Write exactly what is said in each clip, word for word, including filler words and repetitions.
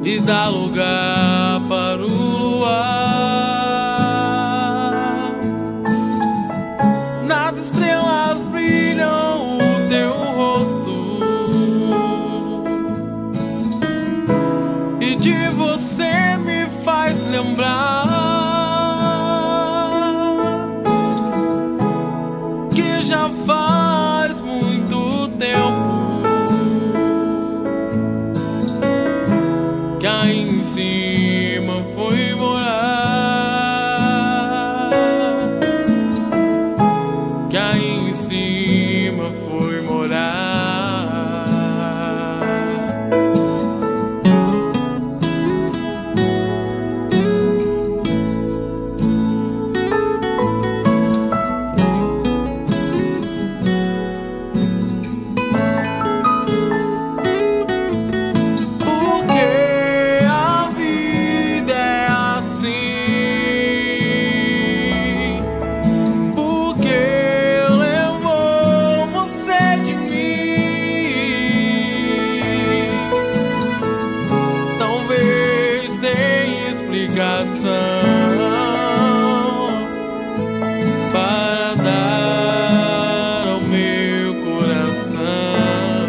e dá lugar para o luar. Nas estrelas brilham o teu rosto, e de você me faz lembrar que já faz muito tempo que aí em cima foi morar, que aí em cima foi morar. Para dar ao meu coração,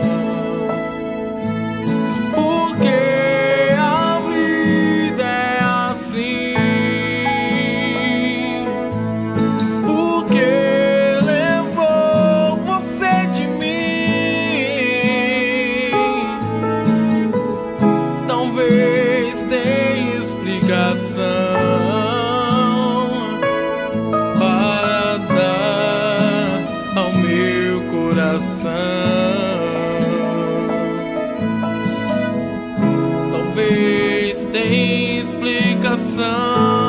porque a vida é assim, porque levou você de mim. Talvez tenha explicação para dar ao meu coração. Talvez tenha explicação